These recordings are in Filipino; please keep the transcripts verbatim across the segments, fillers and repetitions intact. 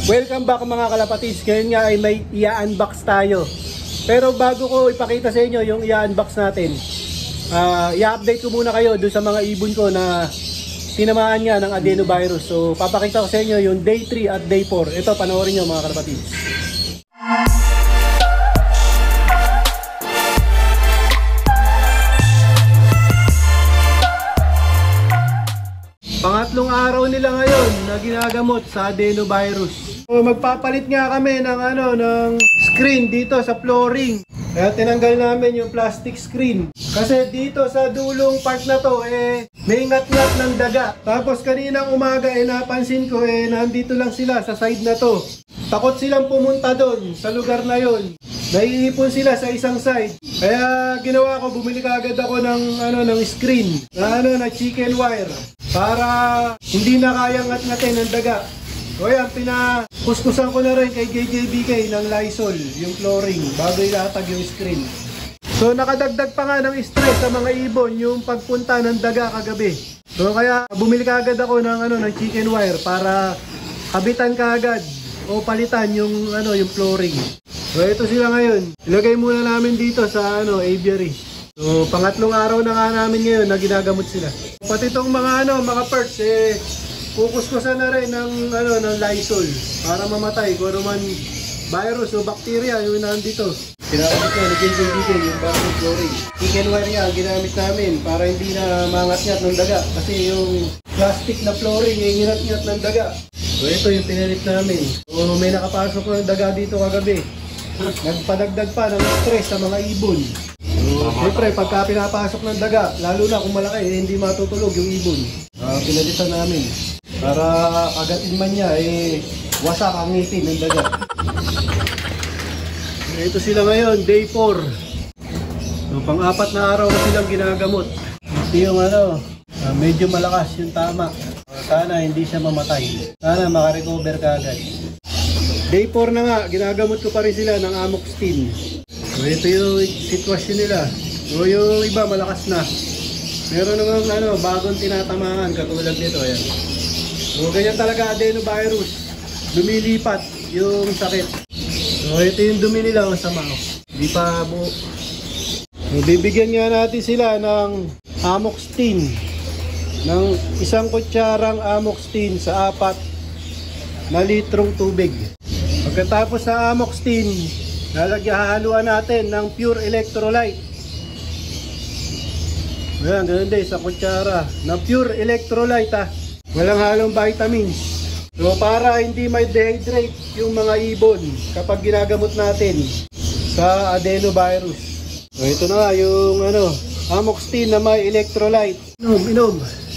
Welcome back mga kalapatids. Ngayon nga ay may i-unbox tayo. Pero bago ko ipakita sa inyo yung i-unbox natin, uh, i-update ko muna kayo doon sa mga ibon ko na tinamaan nga ng adenovirus. So papakita ko sa inyo yung day three at day four. Ito, panoorin nyo mga kalapatids. Pangatlong araw nila ngayon na ginagamot sa adenovirus. So, magpapalit nga kami ng ano ng screen dito sa flooring. Kaya tinanggal namin yung plastic screen. Kasi dito sa dulong part na to eh may ngat-ngat ng daga. Tapos kaninang umaga eh napansin ko eh nandito lang sila sa side na to. Takot silang pumunta doon sa lugar na yon. Naiipon sila sa isang side. Kaya ginawa ko, bumili kagad ako ng ano ng screen na ano na chicken wire para hindi na kayang ngat-ngatin ng daga. O yan, pinakuskusan ko na rin kay J J B K ng Lysol yung flooring bago ilatag yung screen. So nakadagdag pa nga ng stress sa mga ibon yung pagpunta ng daga kagabi. So kaya bumili kagad ako ng ano ng chicken wire para kabitan kagad o palitan yung ano yung flooring. So ito sila ngayon. Ilagay muna namin dito sa ano aviary. So pangatlong araw na nga namin ngayon na ginagamot sila. Pati itong mga ano mga perch eh kukuskusan na rin ng ano ng Lysol para mamatay kung ano man virus o bacteria yung nandito. Pinakabit na J J B K yung bagong flooring. Chicken wire yan ginamit namin para hindi na mangat-ngat ng daga kasi yung plastic na flooring yung ngat-ngat ng daga. So ito yung pinalit namin. So may nakapasok ng daga dito kagabi. Nagpadagdag pa ng stress sa mga ibon. So, siyempre pagka pinapasok ng daga, lalo na kung malaki eh, hindi matutulog yung ibon. Uh, pinalitan namin para kagatin man niya eh wasak ang ngipin ng daga. Ito sila ngayon, day four. So, pang-apat na araw na silang ginagamot. Ito yung ano, uh, medyo malakas yung tama. Uh, sana hindi siya mamatay. Sana makarecover kagad. Day four na nga, ginagamot ko pa rin sila ng amoxicillin. So ito yung sitwasyon nila. So yung iba malakas na. Meron namang ano, bagong tinatamaan katulad nito. Ayan. So ganyan talaga adenovirus. Lumilipat yung sakit. So ito yung dumi nila ang sama. Hindi pa buo. So bibigyan nga natin sila ng amoxicillin. Ng isang kutsarang amoxicillin sa apat na litrong tubig. Pagkatapos sa amoxicillin, lalagyan hahaluan natin ng pure electrolyte. Ayan, ganun din sa kutsara ng pure electrolyte ha. Walang halong vitamins. So para hindi may dehydrate yung mga ibon kapag ginagamot natin sa adenovirus. So ito na nga yung ano, amoxicillin na may electrolyte. Inom, inom.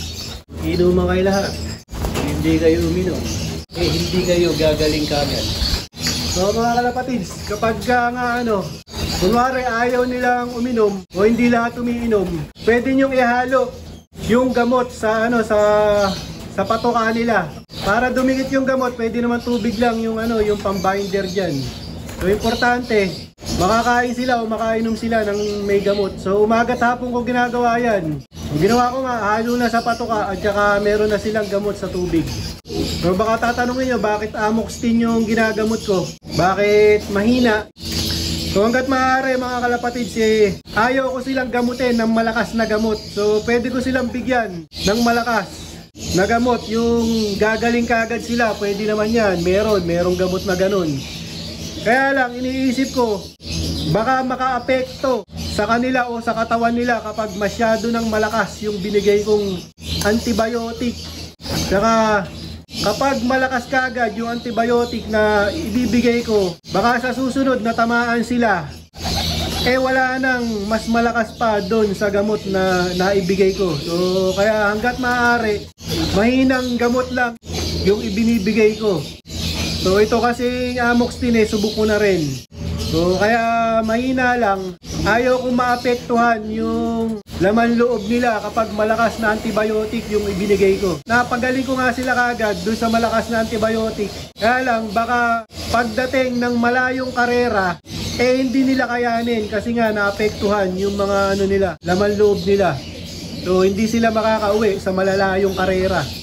Inuman kayo lahat. Hindi kayo uminom. Eh hindi kayo gagaling kagad. So mga kalapatids, kapag ka nga ano, kunwari ayaw nilang uminom o hindi lahat umiinom, pwede nyong ihalo yung gamot sa ano sa sa patoka nila. Para dumikit yung gamot, pwede naman tubig lang yung ano, yung pambinder diyan. So importante, makakain sila o makainom sila ng may gamot. So umaga at hapon ko ginagawa yan. Ang ginawa ko nga, halo na sa patoka at saka meron na silang gamot sa tubig. So baka tatanungin nyo, bakit amoxicillin yung ginagamot ko? Bakit mahina? So hanggat maaari mga kalapatids, eh, ayaw ko silang gamutin ng malakas na gamot. So pwede ko silang bigyan ng malakas na gamot. Yung gagaling kagad sila, pwede naman yan. Meron, merong gamot na ganun. Kaya lang, iniisip ko, baka makaapekto sa kanila o sa katawan nila kapag masyado ng malakas yung binigay kong antibiotic. Saka kapag malakas kagad yung antibiotic na ibibigay ko, baka sa susunod na tamaan sila, eh wala nang mas malakas pa doon sa gamot na naibigay ko. So kaya hanggat maaari, mahinang gamot lang yung ibinibigay ko. So ito kasi amoxicillin eh, subok ko na rin. So kaya mahina lang, ayaw kong maapektuhan yung laman loob nila kapag malakas na antibiotic yung ibinigay ko. Napagaling ko nga sila kagad doon sa malakas na antibiotic. Kaya lang baka pagdating ng malayong karera, eh hindi nila kayanin kasi nga naapektuhan yung mga ano nila, laman loob nila. So hindi sila makakauwi sa malalayong karera.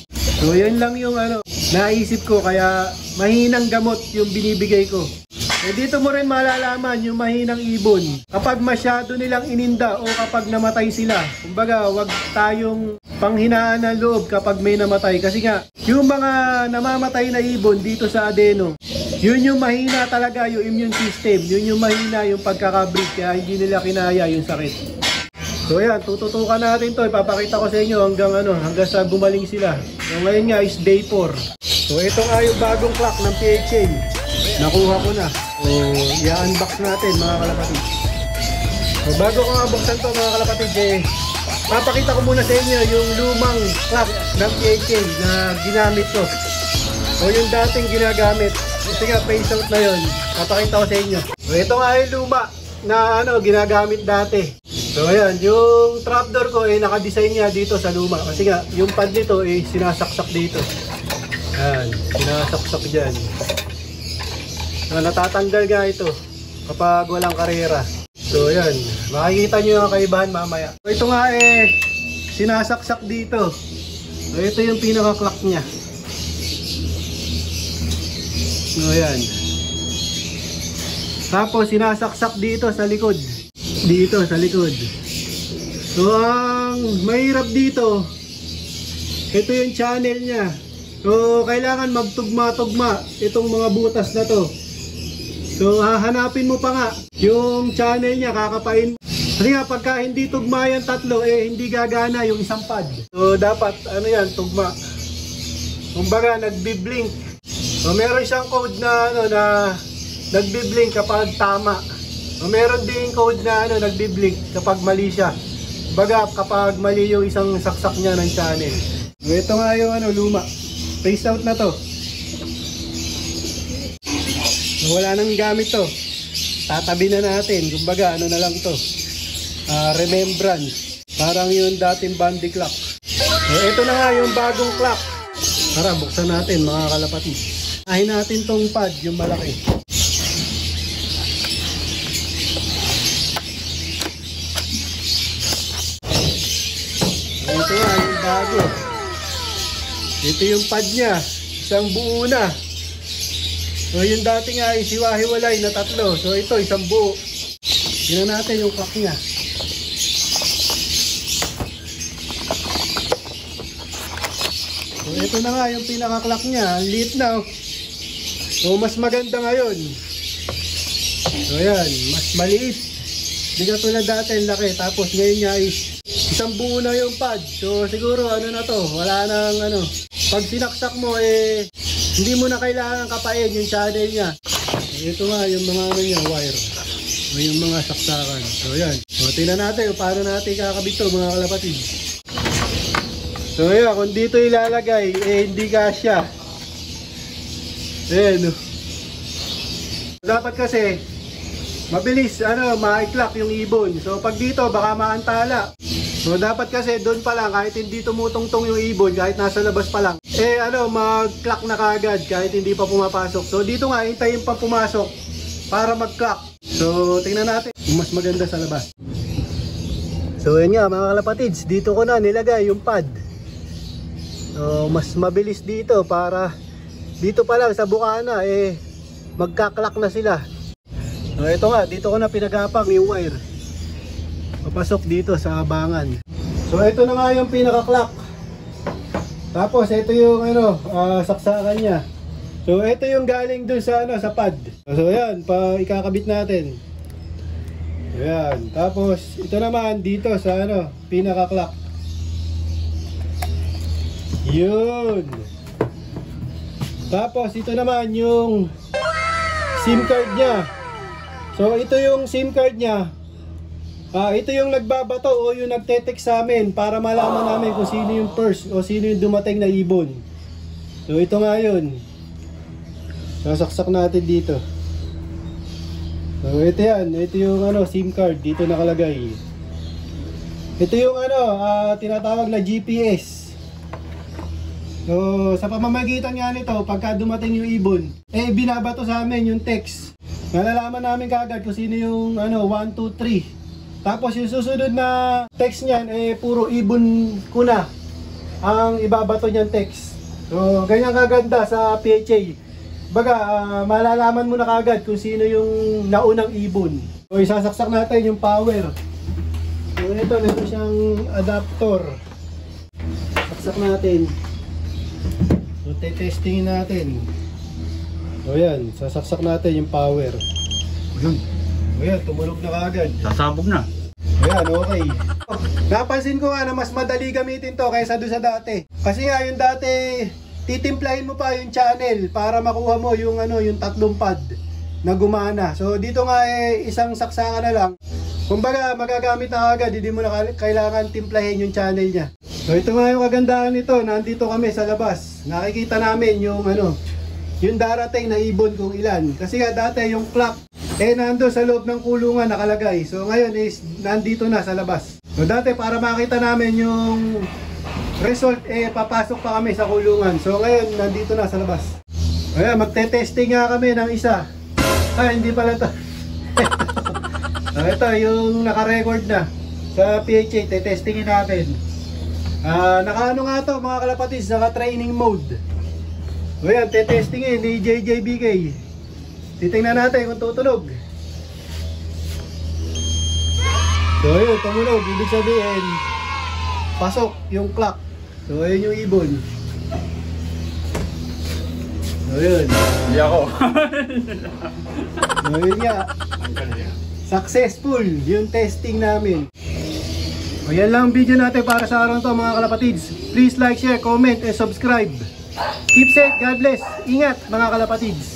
So yan lang yung ano, naisip ko, kaya mahinang gamot yung binibigay ko. Eh dito mo rin malalaman yung mahinang ibon kapag masyado nilang ininda o kapag namatay sila. Kumbaga, wag tayong panghinaan ng loob kapag may namatay. Kasi nga, yung mga namamatay na ibon dito sa adeno, yun yung mahina talaga yung immune system. Yun yung mahina yung pagkakabreed, kaya hindi nila kinaya yung sakit. So yan, tututukan natin to. Ipapakita ko sa inyo hanggang ano, hanggang sa gumaling sila. So ngayon nga is day four. So ito nga yung bagong clock ng P H A. Nakuha ko na. So i-unbox natin mga kalapatid. So bago ko nga buksan to mga kalapatid, eh, papakita ko muna sa inyo yung lumang clock ng P H A na ginamit ko. So yung dating ginagamit. Kasi nga phase out na yun. Papakita ko sa inyo. So ito nga yung luma na ano, ginagamit dati. So ayan, yung trapdoor ko eh nakadesign niya dito sa luma. Kasi nga, yung pad nito eh sinasaksak dito. Ayan, sinasaksak dyan. So, natatanggal nga ito kapag walang karera. So ayan, makikita nyo yung kaibahan mamaya. So ito nga eh, sinasaksak dito. So ito yung pinaka-clock niya. So ayan. Tapos sinasaksak dito sa likod. Dito sa likod. So ang mahirap dito, ito yung channel niya. So kailangan magtugma-tugma itong mga butas na to. So hahanapin mo pa nga yung channel niya, kakapain. Kasi nga pagka hindi tugma yan tatlo, eh hindi gagana yung isang pad. So dapat ano yan, tugma. Kumbaga nagbi-blink. So meron siyang code na ano na nagbi-blink kapag tama. So, meron din code na ano, nagbi-blink kapag mali siya. Baga kapag mali yung isang saksak niya ng channel. So, ito nga yung ano, luma. Phase out na to. So, wala nang gamit to. Tatabi na natin. Kumbaga ano na lang to. Uh, remembrance. Parang yung dating bandy clock. So, ito na nga yung bagong clock. Tara, buksan natin mga kalapatid. Ahin natin tong pad, yung malaki. Ito nga yung bago. Ito yung pad niya. Isang buo na. So yung dati nga ay siwa-hiwalay na tatlo. So ito isang buo. Tingnan natin yung clock niya. So ito na nga yung pinaka-clock niya. Ang liit na. So mas maganda ngayon. So yan. Mas maliit. Hindi ka tulad dati ang laki. Tapos ngayon nga ay isang buo na yung pad. So siguro ano na to, wala nang ano. Pag sinaksak mo eh, hindi mo na kailangan kapain yung channel niya. So, ito nga yung mga ano niya, wire. O yung mga saksakan. So yan. So tingnan natin kung paano natin kakabit to mga kalapatid. So yan, kung dito ilalagay, eh hindi kasya. Ayan. Dapat kasi, mabilis ano, ma-clock yung ibon. So pag dito, baka maantala. So dapat kasi doon pa lang, kahit hindi tumutungtong yung ibon, kahit nasa labas pa lang, eh ano, mag-clock na kagad kahit hindi pa pumapasok. So dito nga, hintayin pa pumasok para mag-clock. So tingnan natin kung mas maganda sa labas. So yun nga mga kalapatids, dito ko na nilagay yung pad. So mas mabilis dito para dito pa lang sa bukana, eh magka-clock na sila. So ito nga, dito ko na pinagapang yung wire. Papasok dito sa abangan. So ito na nga yung pinaka-clock. Tapos ito yung ano, uh, saksakan niya. So ito yung galing dun sa ano, sa pad. So ayan, pa ikakabit natin. Ayan. Tapos ito naman dito sa ano, pinaka-clock. Yun. Tapos ito naman yung SIM card niya. So ito yung SIM card niya. Ah, ito yung nagbabato o yung nagte-text sa amin para malaman namin kung sino yung first o sino yung dumating na ibon. So ito nga yun. Sasaksak natin dito. So ito yan, ito yung ano, SIM card dito nakalagay. Ito yung ano, ah, tinatawag na G P S. So sa pamamagitan nga nito, pagka dumating yung ibon, eh binabato sa amin yung text. Nalalaman namin kaagad kung sino yung ano, one, two, three. Tapos yung susunod na text niyan, eh puro ibon kuna ang ibabato niyang text. So, ganyan kaganda sa P H A. Baga, uh, malalaman mo na kagad kung sino yung naunang ibon. So, isasaksak natin yung power. So, ito, meron siyang adapter. Saksak natin. So, testingin natin. So, yan. Sasaksak natin yung power. Yun. So, yan. Tumunog na kagad. Sasabog na. Ayan, okay. Napansin ko nga na mas madali gamitin to kaysa doon sa dati. Kasi nga yung dati, titimplahin mo pa yung channel para makuha mo yung ano, yung tatlong pad na gumana. So dito nga eh, isang saksakan na lang. Kumbaga magagamit na agad, hindi mo na kailangan timplahin yung channel niya. So ito nga yung kagandahan nito, nandito kami sa labas. Nakikita namin yung ano, yung darating na ibon kung ilan. Kasi nga dati yung clock eh nando sa loob ng kulungan nakalagay. So ngayon is nandito na sa labas. So dati para makita namin yung result eh papasok pa kami sa kulungan. So ngayon nandito na sa labas. Ayan, magte-testing nga kami ng isa. Ah, hindi pala to. So ito yung naka-record na sa P H A, te-testingin natin. Ah, naka-ano nga to mga kalapatids, naka-training mode. So ayan, te-testingin ni J J B K. Titingnan natin kung tutunog. So yun, tumunog. Ibig sabihin, pasok yung clock. So ayun yung ibon. So yun. Hindi ako. So yun nga. Successful yung testing namin. So yan lang ang video natin para sa araw to mga kalapatids. Please like, share, comment, and subscribe. Keep safe, God bless. Ingat mga kalapatids.